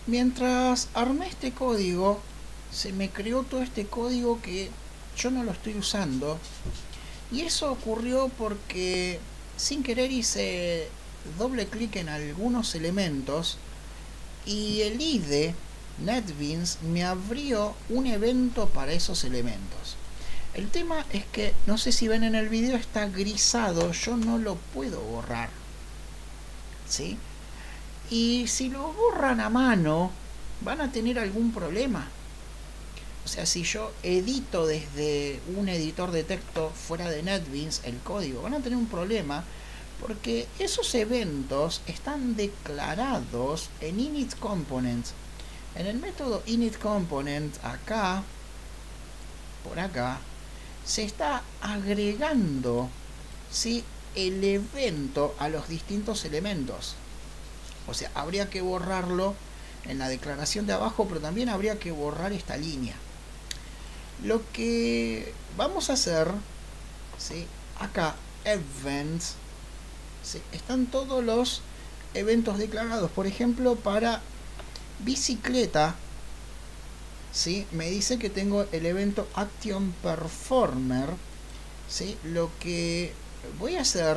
Mientras armé este código, se me creó todo este código que yo no lo estoy usando. Y eso ocurrió porque sin querer hice doble clic en algunos elementos y el IDE NetBeans me abrió un evento para esos elementos. El tema es que, no sé si ven en el video, está grisado, yo no lo puedo borrar, ¿sí? Y si lo borran a mano, van a tener algún problema. O sea, si yo edito desde un editor de texto fuera de NetBeans el código, van a tener un problema porque esos eventos están declarados en init components. En el método init component, acá, por acá, se está agregando, ¿sí?, el evento a los distintos elementos. O sea, habría que borrarlo en la declaración de abajo, pero también habría que borrar esta línea. Lo que vamos a hacer, ¿sí?, acá, events, ¿sí?, están todos los eventos declarados. Por ejemplo, para bicicleta, ¿sí?, me dice que tengo el evento action performer, ¿sí? Lo que voy a hacer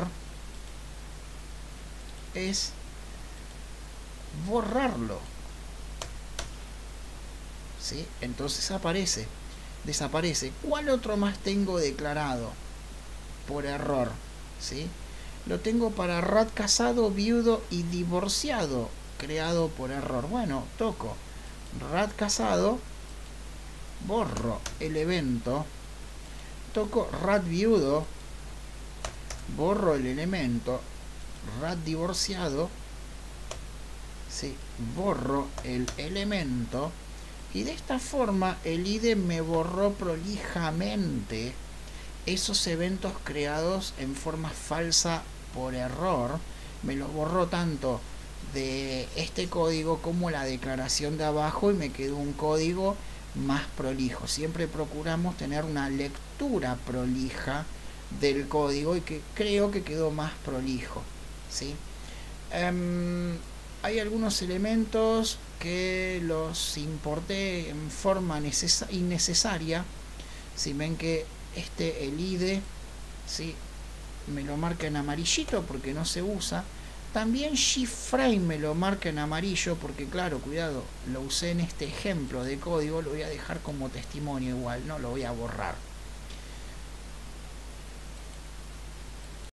es borrarlo, ¿sí? Entonces desaparece. ¿Cuál otro más tengo declarado por error? ¿Sí? Lo tengo para rat casado, viudo y divorciado, creado por error. Bueno, toco rat casado, borro el evento, toco rat viudo, borro el elemento, rat divorciado, ¿sí?, borro el elemento, y de esta forma el IDE me borró prolijamente esos eventos creados en forma falsa por error. Me los borró tanto de este código como la declaración de abajo y me quedó un código más prolijo. Siempre procuramos tener una lectura prolija del código y que creo que quedó más prolijo, ¿sí? Hay algunos elementos que los importé en forma innecesaria. Si ven que el IDE, ¿sí?, me lo marca en amarillito porque no se usa. También ShiftFrame me lo marca en amarillo porque, claro, cuidado, lo usé en este ejemplo de código, lo voy a dejar como testimonio igual, no lo voy a borrar.